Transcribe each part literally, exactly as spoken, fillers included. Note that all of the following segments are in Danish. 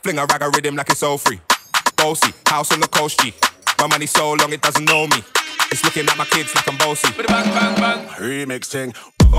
Fling a rag a rhythm like it's all free. Bossy, house on the coast G. My money so long it doesn't know me. It's looking at my kids like I'm bossy. Bang bang bang. Remix thing.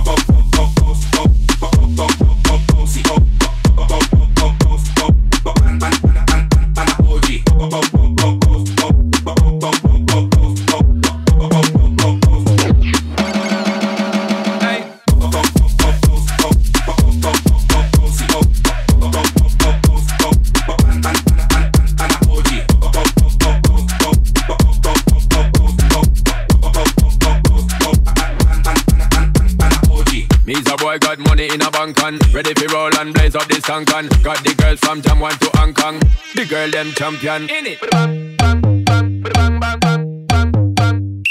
Boy got money in a bank and ready for roll and blaze up this tank and got the girls from Jam one to Hong Kong. The girl them champion in it. Bang bang bang bang bang bang bang bang.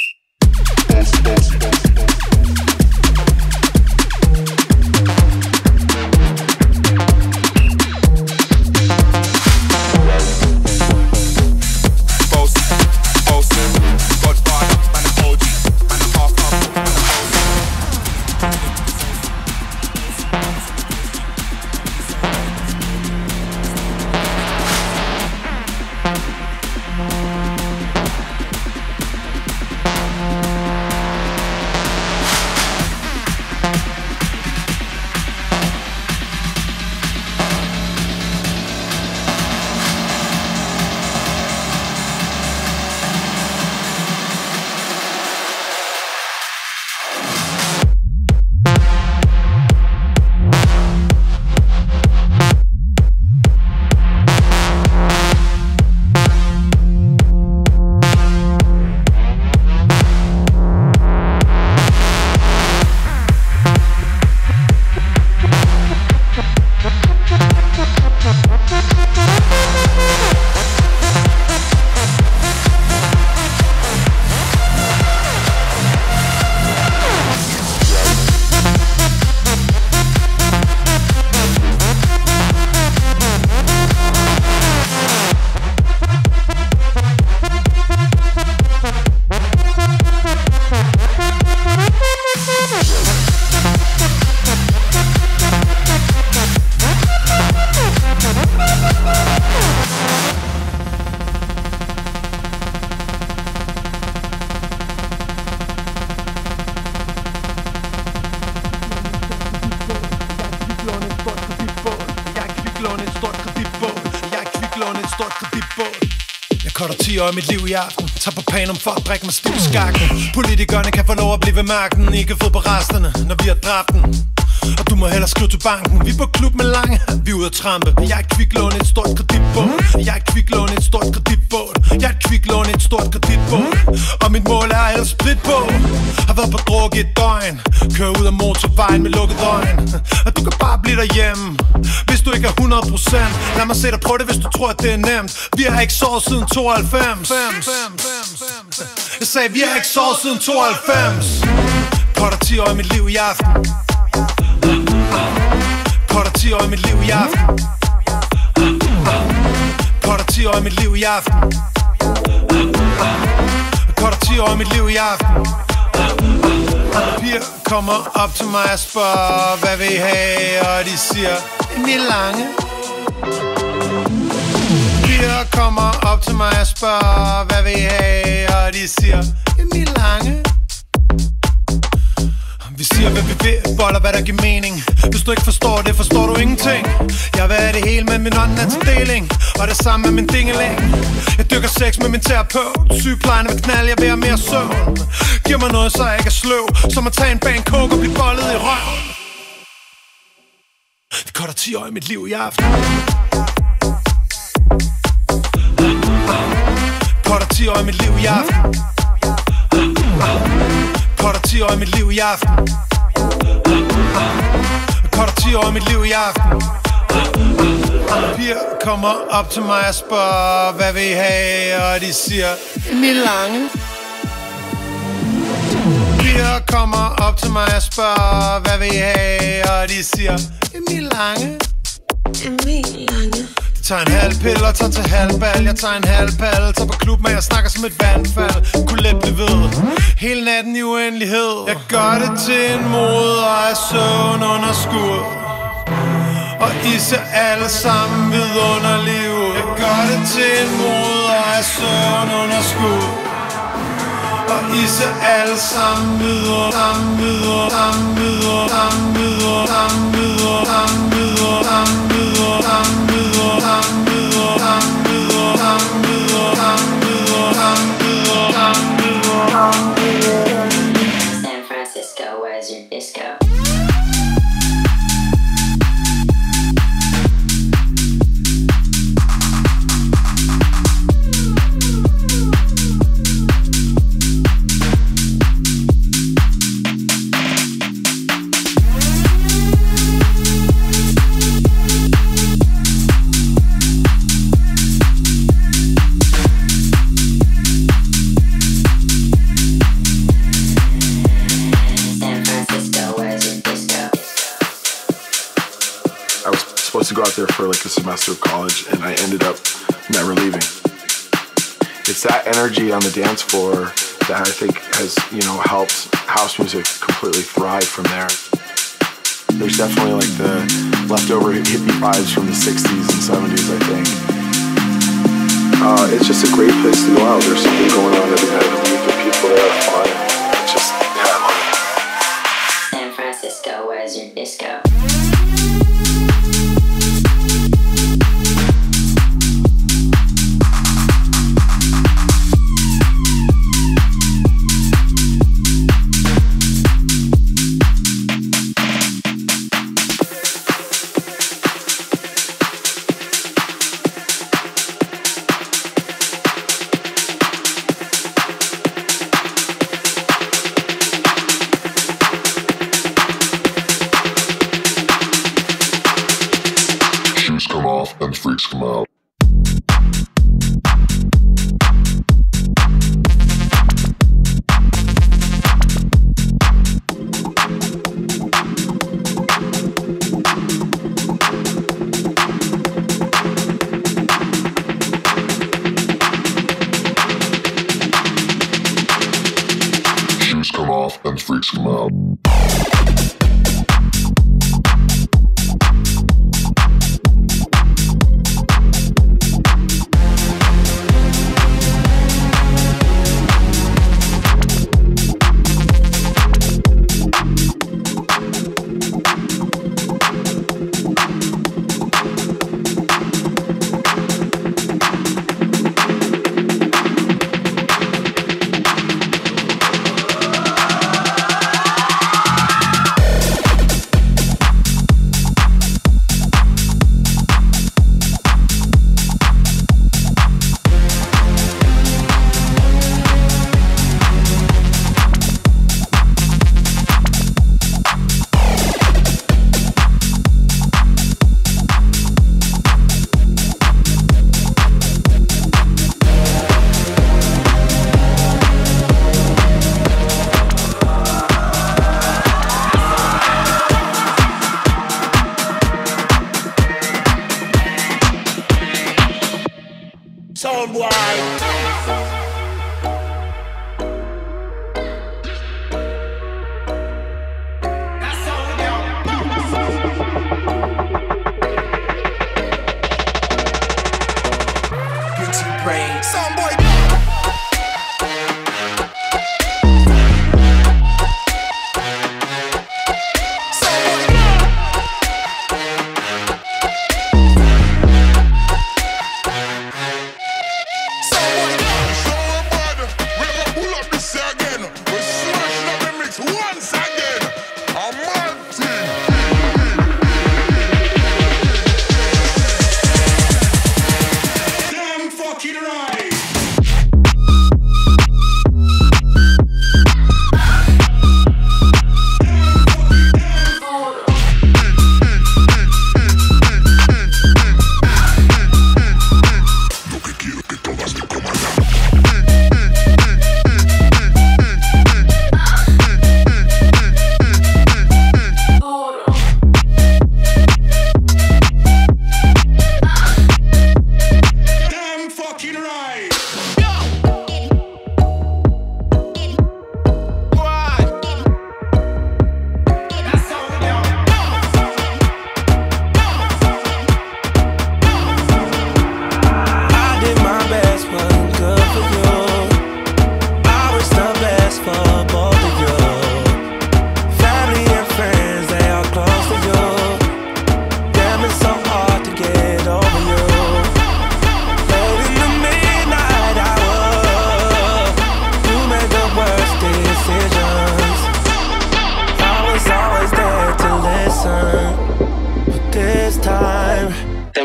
I mit liv i aften. Tag på panum for at drikke mig stiv skakken. Politikerne kan få lov at blive ved magten. Ikke fod på resterne, når vi har dræbt den. Og du må hellere skrive til banken. Vi er på klub med Lange, vi er ude at trampe. Jeg er et kviklån, et stort kreditbåd. Jeg er et kviklån, et stort kreditbåd. Jeg er et kviklån, et stort kreditbåd. Og mit mål er ellers sprit på. Har været på druk i et døgn. Kører ud af motorvejen med lukket øjne. Og du kan bare blive derhjemme, hvis du ikke er hundrede procent. Lad mig se dig prøve det, hvis du tror at det er nemt. Vi har ikke sovet siden tooghalvfems. Jeg sagde, vi har ikke sovet siden tooghalvfems. Potter ti år i mit liv i aften. Potter ti år i mit liv i aften. Potter ti år i mit liv i aften. Potter ti år i mit liv i aften. Piger kommer op til mig og spørger, hvad vil I have? Og de siger, Emil Lange. Piger kommer op til mig og spørger, hvad vil I have? Og de siger, Emil Lange. Vi siger, hvad vi vil, boller, hvad der giver mening. Hvis du ikke forstår det, forstår du ingenting. Jeg vil have det hele, men min ånd er til deling. Og det samme med min dingeling. Jeg dykker sex med min terapeut. Sygeplejerne vil knalde, jeg vil have mere søvn. Giv mig noget, så jeg ikke er sløv. Som at tage en bag en coke og blive bollet i røven. Det korter ti år i mit liv i aften. Korter ti år i mit liv i aften. Korter ti år i mit liv i aften. Korter ti år i mit liv i aften. Piger kommer op til mig og spørger, hvad vil I have? Og de siger, Emil Lange. Piger kommer op til mig og spørger, hvad vil I have? Og de siger, Emil Lange. Emil Lange. De tager en halv pille og tager til halvbal. Jeg tager en halv pal, tager på klub med, jeg snakker som et vandfald. Kunne let blive ved hele natten i uendelighed. Jeg gør det til en mod og er søvn under skud. Og I ser alle sammen vidunderlige ud. Jeg gør det til en mode og er søvn under skud. Og I ser alle sammen videre, sammen videre, sammen videre, sammen videre, sammen videre, sammen videre, sammen videre, sammen videre, sammen videre, sammen videre, sammen videre, sammen videre, sammen videre, sammen videre, sammen videre. San Francisco, where's your disco? To go out there for like a semester of college, and I ended up never leaving. It's that energy on the dance floor that I think has, you know, helped house music completely thrive from there. There's definitely like the leftover hippie vibes from the sixties and seventies, I think. Uh, it's just a great place to go out. There's something going on every night of the week, and people there are fun. It's just, yeah, I love it. San Francisco, where's your disco? And freaks come out. Shoes come off and freaks come out.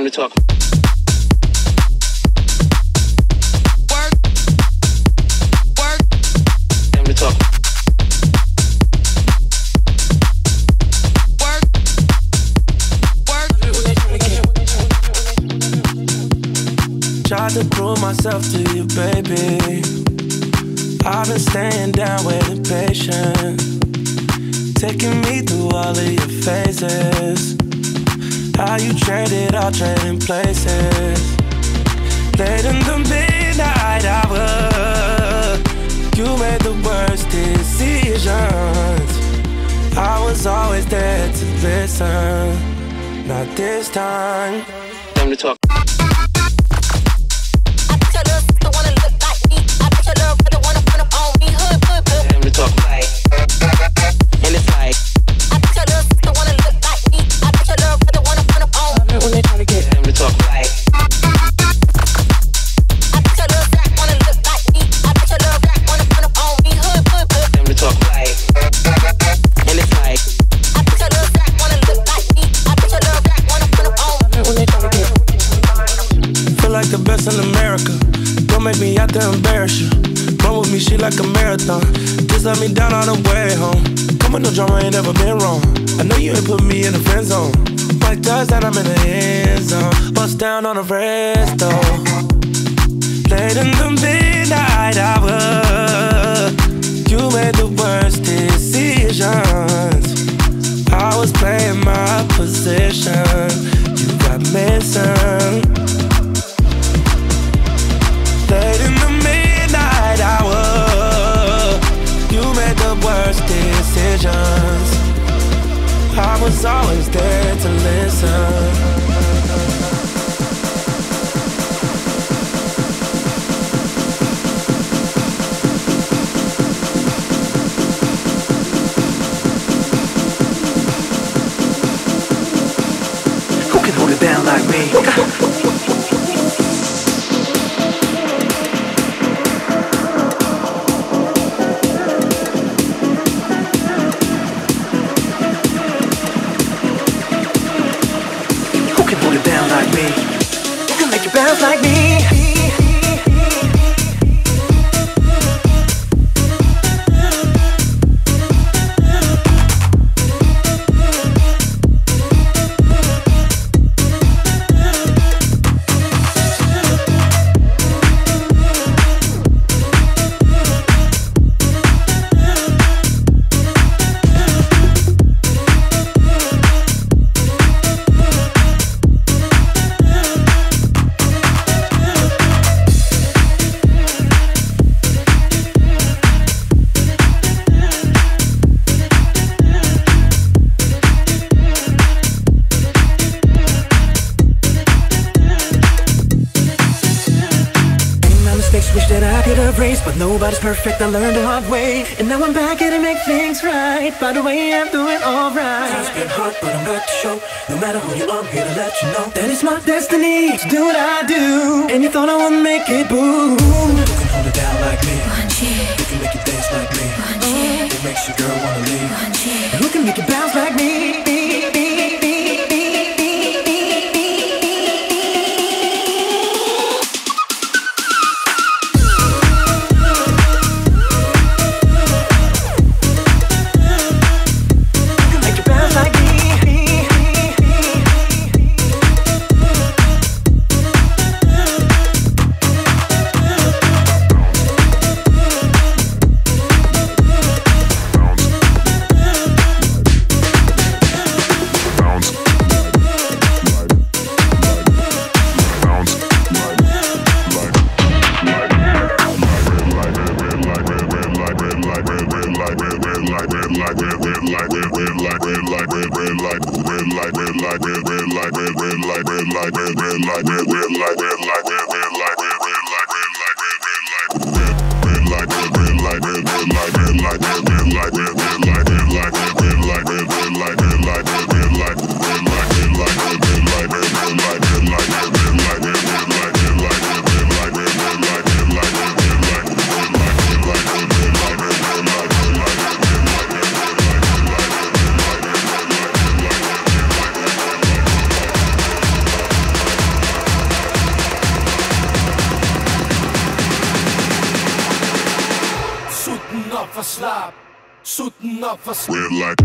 to talk. Work. Work. Time to talk. Work. Work. Tried to prove myself to you, baby. I've been staying down waiting patient, taking me through all of your phases. How you traded, all trading places. Late in the midnight hour, you made the worst decisions. I was always there to listen. Not this time. Time to talk. Talk like, and it's like, I bet your little sister wanna look like me. I bet your little brother wanna put up on me when they try to get them to talk like. I bet your little black wanna look like me. I bet your little black wanna put up on me. Hood, hood, hood. Them to talk like, and it's like, I bet your little black wanna look like me. I bet your little black wanna put up on me when they try to get. Feel like the best in America. Don't make me out there embarrass you. Run with me, she like a marathon. Just let me down on the way home. Come with no drama, ain't never been wrong. I know you ain't put me in the friend zone. Like does that, I'm in the end zone. Bust down on the rest though. Late in the midnight hour, you made the worst decisions. I was playing my position. You got missing. Late in the midnight hour, you made the worst decisions. I was always there to listen. Who can hold it down like me? Bounce like me. But nobody's perfect, I learned the hard way. And now I'm back here to make things right. By the way, I'm doing alright. It's been hard, but I'm back to show. No matter who you are, I'm here to let you know that it's my destiny to do what I do. And you thought I wouldn't make it, boo. You can hold it down like me. You can make it dance like me. It makes your girl wanna leave. And who can make it bounce like me? Sut den op for s***. Red light.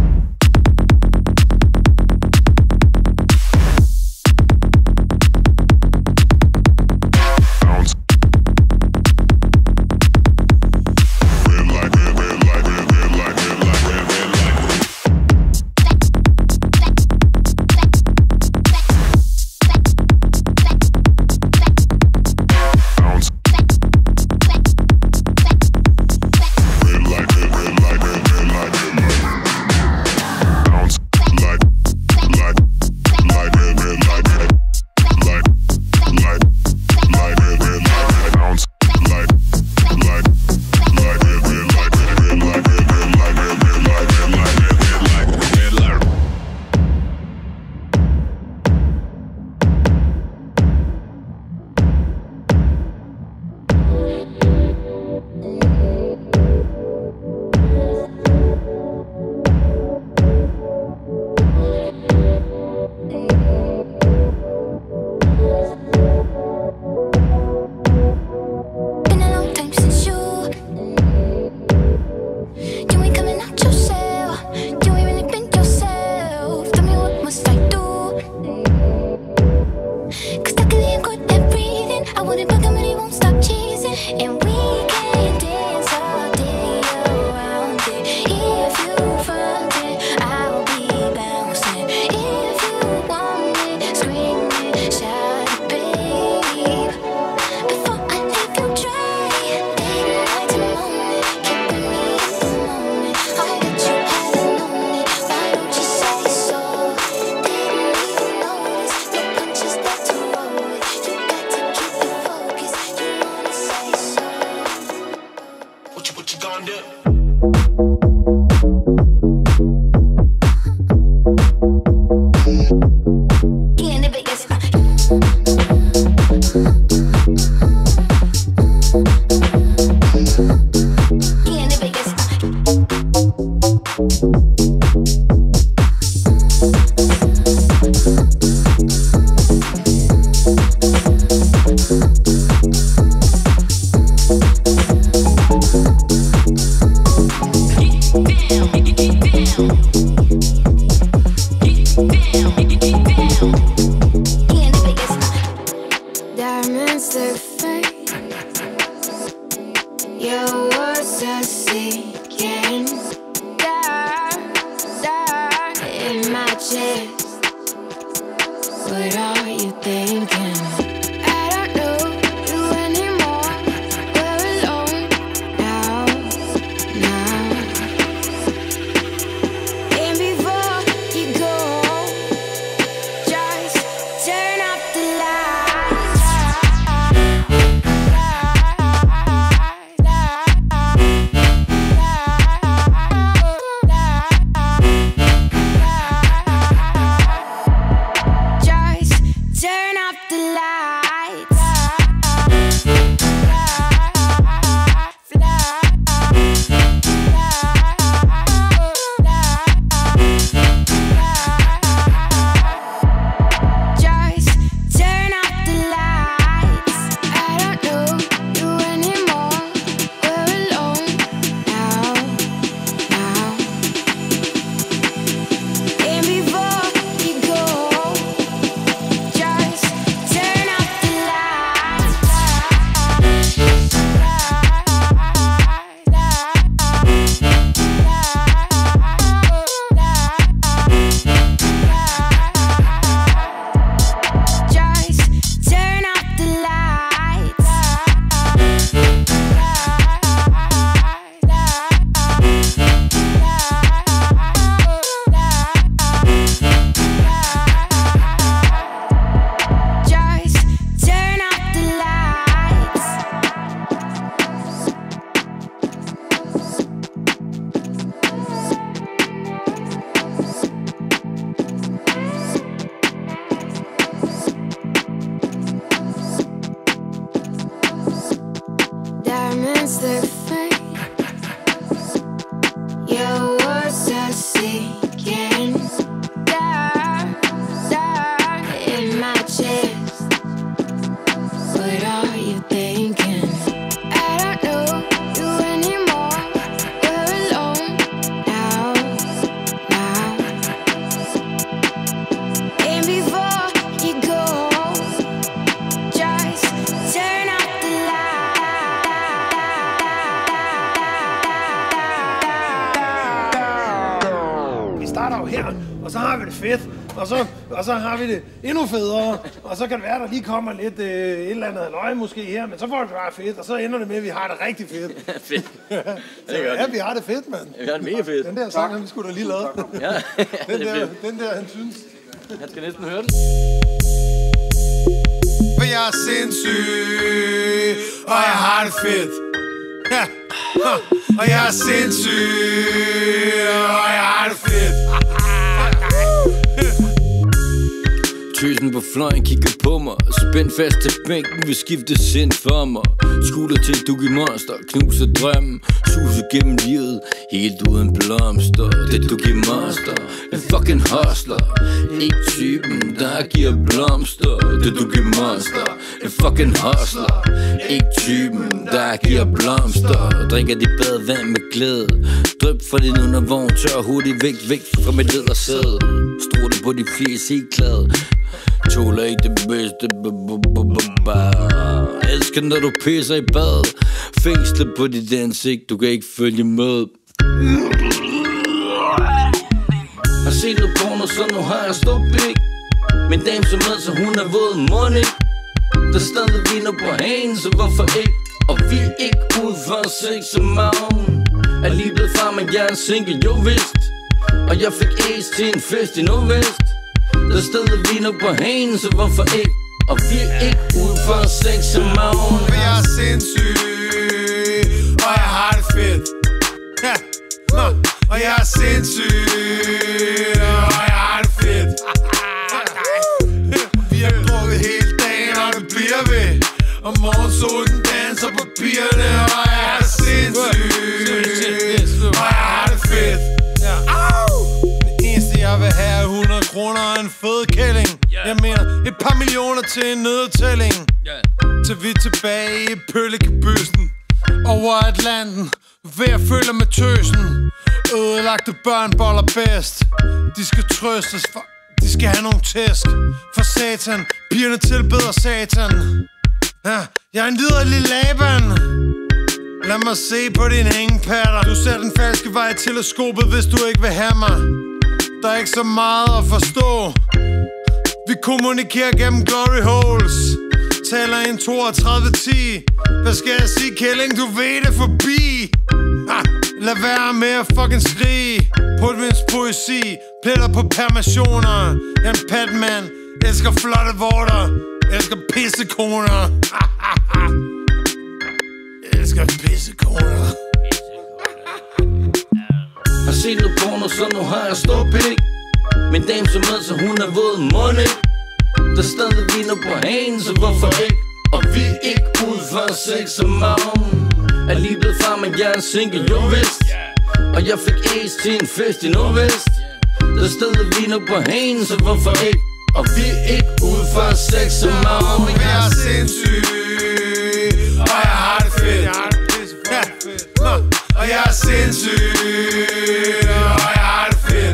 der jo her, og så har vi det fedt, og så, og så har vi det endnu federe, og så kan det være, der lige kommer lidt øh, et eller andet løg måske her, men så får det bare fedt, og så ender det med, at vi har det rigtig fedt. Fedt. Så ja, vi har det fedt, mand. Ja, vi har det mega fedt. Den der sang, han skulle da lige lave. Ja, den, der, den der, han synes. Han skal næsten høre den. For jeg er sindssyg, og jeg har det fedt. Ja, og jeg er sindssyg, og jeg har det fedt. Tøsen på fløjen kigger på mig, spænd fast til bænken, vil skifte sind for mig. Skulder til Doogie Monster, knuser drømmen, suser gennem livet, helt uden blomster. Det Doogie Monster, en fucking hustler, ikke typen, der giver blomster. Det Doogie Monster, en fucking hustler, ikke typen, der giver blomster. Drikker de badevand med glæde, drøb fra din undervogn, tør hurtigt væk, væk fra mit ledersæde. Stråler på de fjes helt glade, tåler ikke det bedste. Elsker når du pisser i bad, fængslet på dit ansigt, du kan ikke følge med. Har set noget porno, så nu har jeg stor pik. Min dame så med, så hun er våd money. Der stadig viner på hagen, så hvorfor ikke? Og vi er ikke ude for sex om morgen. Er lige blevet far, men jeg er single, jo vist. Og jeg fik ace til en fest i Nordvest. Der stadig viner på hagen, så hvorfor ikke? Og vi er ikke ude for sex om morgen. For jeg er sindssyg, og jeg har det fedt. Ja, og jeg er sindssyg, og jeg har det fedt. Vi har drukket hele dagen, og det bliver ved. Og morgensolen danser på pigerne, og jeg er sindssyg, og jeg har det fedt. Det eneste jeg vil have er hundrede kroner og en fed kælling. Jeg mener et par millioner til en nedtælling. Til vi tilbage i pøllekebøssen over Atlanten, ved at føle med tøsen. Ødelagte børn boller bedst. De skal trøstes, for de skal have nogle tæsk. For satan, pigerne tilbeder satan. Ja, jeg er en liderlig Laban. Lad mig se på din hængepatter. Du ser den falske vej i teleskopet, hvis du ikke vil have mig. Der er ikke så meget at forstå. Vi kommunikerer gennem glory holes. Taler en toogtredive ti. Hvad skal jeg sige, kælling? Du ved det forbi. Ha, lad være med at fucking skrige. Put min poesi, pletter på permissioner. Jeg er en patman, elsker flotte vorter, elsker pissekoner. Elsker pissekoner. Har set noget porno, så nu har jeg stor pik. Min dame så med, så hun er våd money. Der stadig viner på hagen, så hvorfor ikke? Og vi er ikke ude for sex om morgen. Er lige blevet far, men jeg er single, jo vist. Og jeg fik ace til en fest i Nordvest. Der stadig viner på hagen, så hvorfor ikke? Og vi er ikke ude for sex om morgen. Men jeg er sindssyg, og jeg har det fedt. Ja. Og jeg er sindssyg, og jeg har det fedt.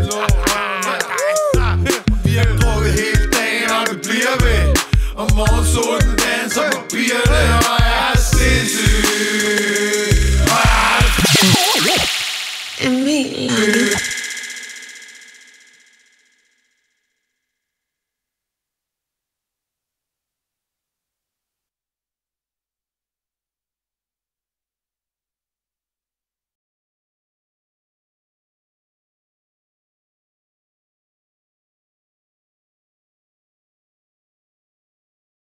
Vi har drukket hele dagen, og det bliver ved. Og morgensolen danser på pigerne, og jeg er sindssyg, og jeg har det fedt. Emil Lange.